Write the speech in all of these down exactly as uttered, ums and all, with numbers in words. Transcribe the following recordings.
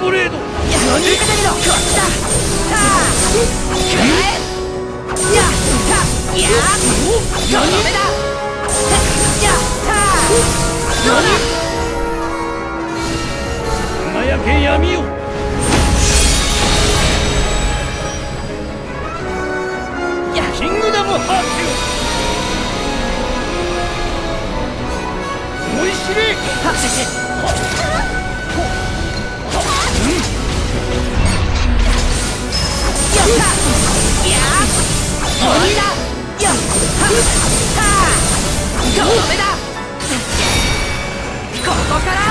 ブレード。何？受けてみろ。こっちだ。さあ。やったやダメだやったどうだ輝け闇よキングダムハーツよ思い知れはっやったや鬼だよっはっとどめだここから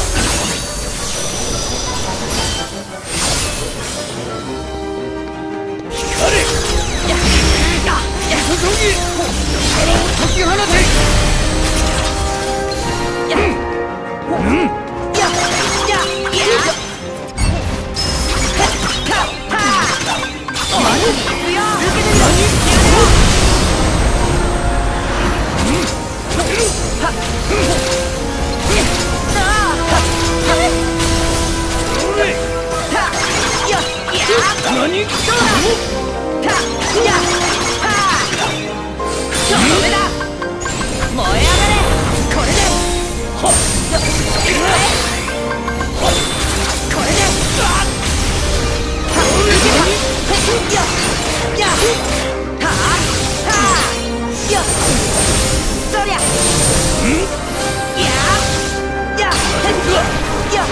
光れやっやっ注ぎ力を解き放てやっうんやっやっやったったお前に行くよ受けてみろ何？どうだ？たやはとどめだ燃え上がれこれではっこれではっややははよそりゃんややや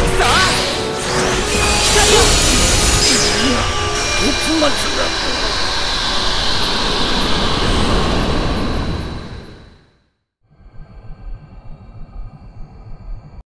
突末だ。